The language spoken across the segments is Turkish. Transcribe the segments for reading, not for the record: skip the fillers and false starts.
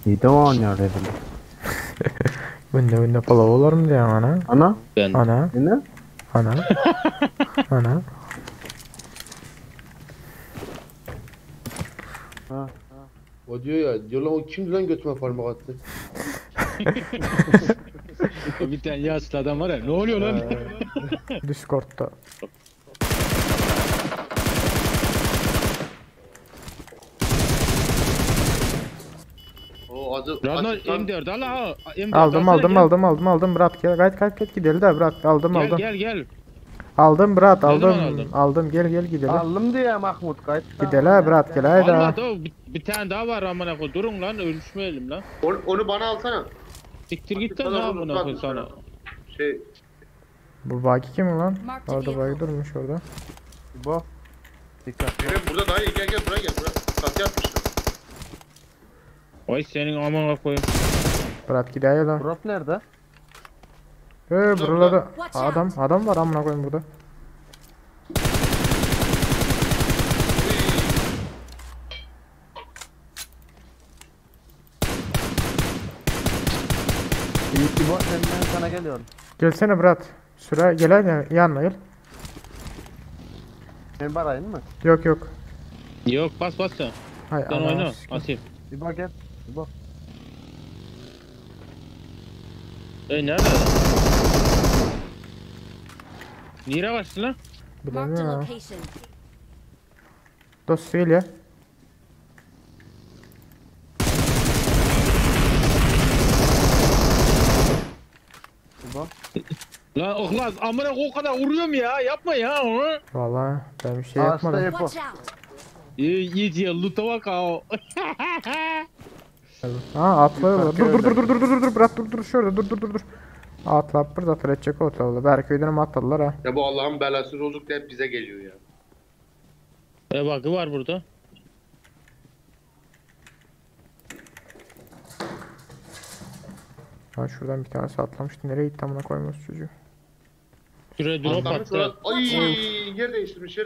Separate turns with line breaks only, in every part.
İyi de oynuyor dedim.
Bunda palavra olur mu diye ana?
Ana?
Ben.
Ana,
Ne?
ana, ana.
Ha.
O diyor ya, diyor lan o kimdi lan götüme parmak attı.
Bir tane yaşlı adam var ya. Ne oluyor lan?
Discord'da.
O adı
Rano
açıktan...
M4 al ha. M4
Aldım
alsana,
aldım Bırak gel gidelim de bırak aldım
gel. Gel.
aldım bırak
Ne zaman
aldım
aldın?
aldım gel gidelim
Aldım diye Mahmut kaç.
gidelim bırak gel haydi
Allah da bir tane daha var amına koy. Durun lan ölüşmeyelim lan.
Onu bana alsana.
Siktir git lan
Sana
amına koy
bunu
sana.
Şey,
bu bagi kim lan orada bagi durmuş orada
Bu. Dikkat.
benim burada daha iyi, gel buraya gel. Kat yapmıştım.
Oy senin amına koy.
bırak gidelim lan
Drop nerede?
buralarda
Watch out.
adam var amına koyayım burada
İyi ki bu senden sana geliyorum.
gelsene Bırak süre gel hadi yanına gel
Ben barayım mı?
yok
Yok bas sen.
hay
Sen
ana
oyna.
sikeyim.
Atayım.
Bir bak gel. Bir bak.
Nerede? Nire kaçtı lan?
Marked a
bilemiyorum ya
location.
dost gel ya
Bir bak.
Lan Ihlas amına koy o kadar vuruyorum ya. Yapma ya onu.
vallahi ben bir şey
Hasta
yapmadım
yapı.
Watch out.
İyice loot'a bak ha o.
Ha atla
Yukarı
dur Bırak dur şurada dur atla burada edecek o tavla Berköy'den mi atladılar ha
Ya bu Allah'ın belası olduk da hep bize geliyor ya.
Bakı var burada.
Ha şuradan bir tanesi atlamıştı nereye gitti amına koyması çocuğu
Şuraya drop
Atlamış
attı.
ulan. Ay, yer değiştirmiş.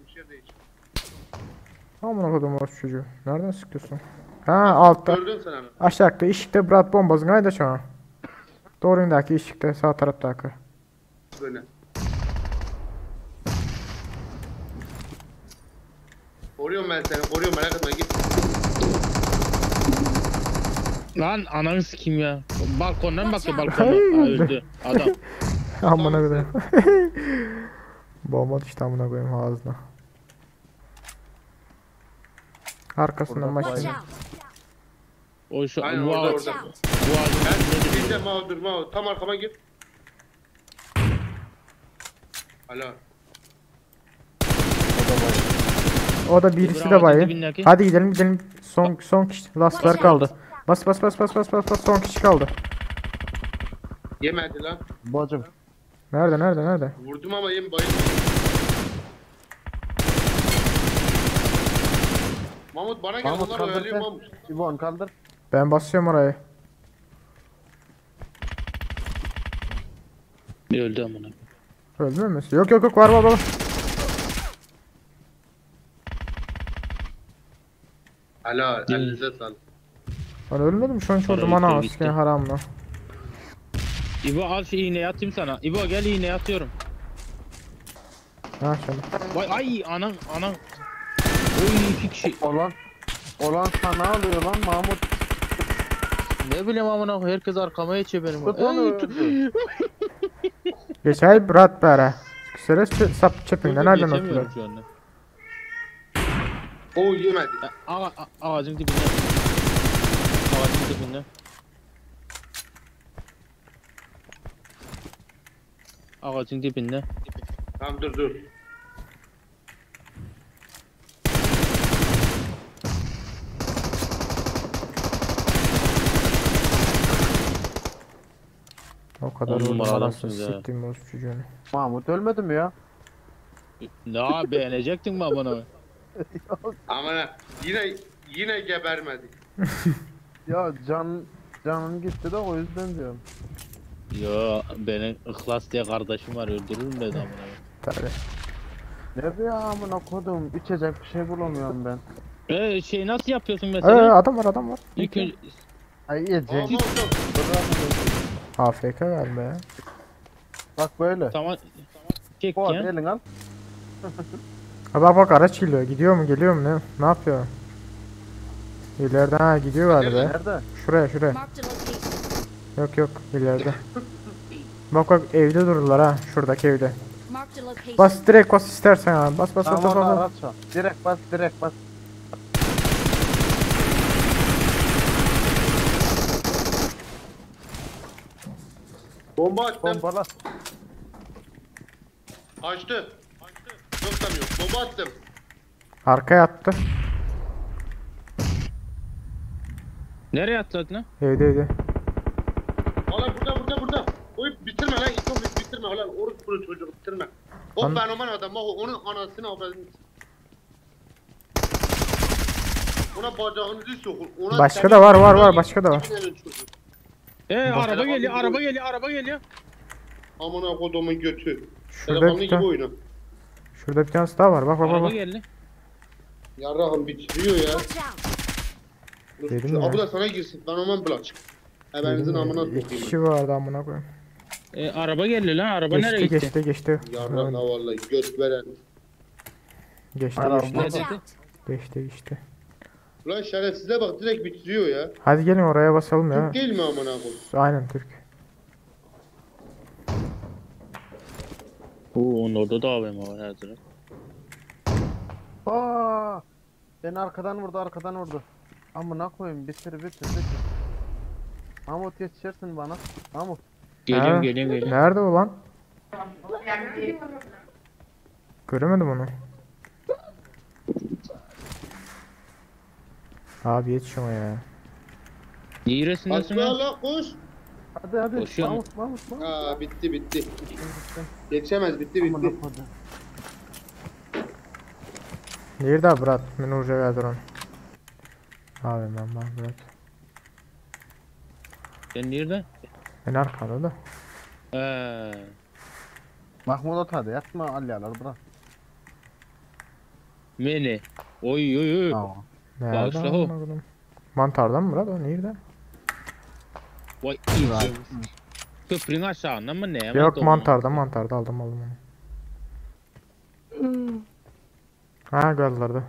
amına koydum o çocuğu nereden sıkıyorsun ha altta
Gördün sen onu.
aşağıda ışıkta Bırak bombasını haydi şu an doğrundaki ışıkta sağ taraftaki
Böyle. Koruyorum ben seni, koruyorum, merak etme, git.
Lan ananı sikeyim ya. Balkondan bakıyor
Watch
balkondan. Ha, öldü adam.
amına koyayım bomba düştü amına koyayım ağzına arkasından
Burada
Watch
başladı
out.
O şu
Aynen,
bu
orada,
ağaç.
Watch
orada.
out.
Bu ağacın
Ben bir de mağdur, tam arkama git. Alo.
o da birisi de
Bravo,
bayı
dibindeki.
hadi gidelim son kişi lastlar kaldı bas son kişi kaldı
Yemedi lan.
Bacım.
nerede
Vurdum ama bayılmadı. Mahmut bana gel,
Mahmut
onlar
kaldır
oyalıyor
sen.
Mahmut.
İbon kaldır.
Ben basıyorum orayı.
öldü amına.
Öldü mü? Yok var.
Alo, elinize sağlık.
Ben ölmedim şu an
Para
çordum ana
gitti.
asken haramla.
İbo al şu iğneyi atayım sana. İbo gel iğneyi atıyorum.
Ha şimdi.
Vay ay anan. Oy iki kişi.
Olan sana alıyor lan Mahmut.
Ne bileyim amına koy herkes arkama geçiyor benim.
Tut onu.
Ay,
Geçay brat bere. Küsere sap çepinden nereden
geçemiyorum
atılır?
şu anda.
Oo, yemedi.
Ağacın dibinde. Ağacın dibinde. Ağacın dibinde.
Tamam, dur.
O kadar
On
vurdum
numara
anasını
adamsınız ha.
siktim o çocuğunu.
Mahmut ölmedi mi ya?
Ne beğenecektin mi amına?
Aman ha, yine gebermedi.
Ya canın gitti de o yüzden diyorum.
Yo benim Ihlas diye kardeşim var öldürürüm dedi amına.
Tabii.
Nerede ya amına kodum? İçecek bir şey bulamıyorum ben.
Şey nasıl yapıyorsun mesela?
Adam var.
İlk önce
Ay iyice.
Aman hocam.
AFK galiba ya.
Bak böyle.
Tamam. Çek
Fuat
ya.
elin al.
Ha bak bak araç geliyor. Gidiyor mu geliyor mu ne yapıyor? İleriden ha gidiyor galiba.
Nerede?
Şuraya.
Marked a location.
Yok ileride. Bak evde dururlar ha. Şuradaki evde.
Marked a location.
Bas direkt bas istersen ha. Bas.
Tamam orada araç var. Direkt bas.
Bomba attım.
Bombala.
Açtı. Yok tam yok. Bomba attım.
Arkaya attı.
Nereye atladın lan?
Evde.
Valla burada. Oy bitirme lan. İlk bitirme lan. Orası bunu çocuk bitirme. O
Lan-
fenomen adam. Bak onun anasını avradını. Ona bacağını düz sokun. Ona
Başka da var, başka da var.
Araba geliyor.
Amına kodumun götü.
Şurada
Telefonlu
bir
gibi
tane.
oyunu.
Şurada bir tanesi daha var. Bak.
Araba geldi.
Yarrağım bitiriyor ya.
Watch out.
Dedim ya.
Abu da sana girsin. Fenomen bulaç. Ebenizin amına
İki
sokayım.
kişi vardı amına koyayım.
Araba geldi lan. Araba nereye gitti?
Geçti.
Yarrağım ha vallahi göt veren.
Geçti.
Araba.
Watch
dedi?
out.
Geçti.
Ulan şerefsize bak direkt bitiriyor ya.
Hadi gelin oraya basalım ya.
Türk değil mi amına koyayım?
Aynen Türk.
Onun orada da AVM var her taraf.
Aa! Beni arkadan vurdu. Amına koyayım bitir. Mahmut yetişirsin bana. Mahmut.
Geliyorum.
Nerede o lan? Göremedim onu. Abi yetiş ama ya.
Neresindesin
Asla
lan?
la koş.
Hadi.
Koşuyorum.
Mahmut.
Aa bitti. Yetişemez bitti.
Amına koydum.
Nerede brat? Beni vuracak Erdoğan. Abi ben brat.
Sen nerede?
Ben arkada da.
Mahmut otadı yatma alyalar bırak.
Mene. Oy.
Tamam.
Nerede
Bağışla o.
amına koyayım? Mantardan mı brat o? Nerede?
Vay iyice. Köprünün aşağında mı ne?
Yok mantarda aldım onu. Ha geldilerdi.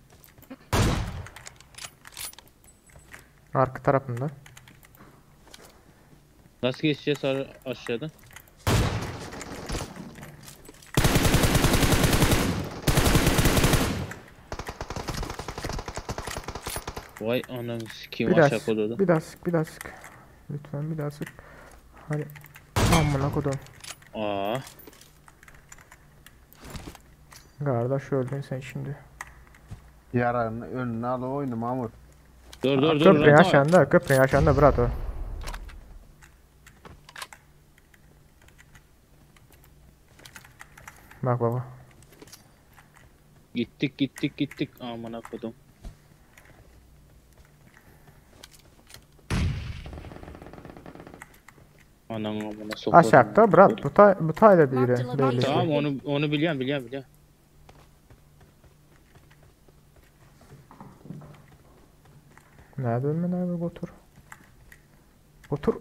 Arka tarafında.
Nasıl geçeceğiz aşağıdan? Vay anam sikiyim aşağı kodadı.
Bir daha sık. Lütfen bir daha sık. Hadi. Amına kodum.
Aa.
Kardeş öldün sen şimdi.
Yaranın önüne al oyunu Mahmut.
Dur.
Köprü aşağında brat o. Bak baba.
Gittik. Amına kodum. Anam amına sokarım.
Aşağıda brat bu tayda biri belli.
Tamam onu biliyorum.
Nerede ölme abi otur.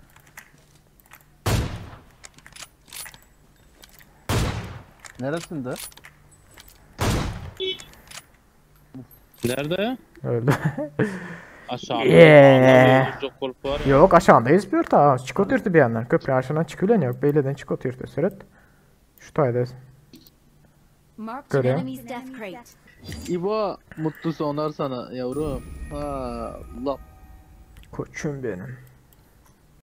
Neresinde?
Nerede ya?
Öldü.
Aşağıda.
Yeah.
Çok korku var.
Yok aşağıdayız bir ta. Çıkotürtü bir yandan. Köprü aşağıdan çıkıyor yok. Beyleden çıkotürtü sürət. Şu taydayız.
Marked an
Görüyorum.
enemy's death crate.
İbo mutlu sonlar sana yavrum. Ha, Allah.
Koçum benim.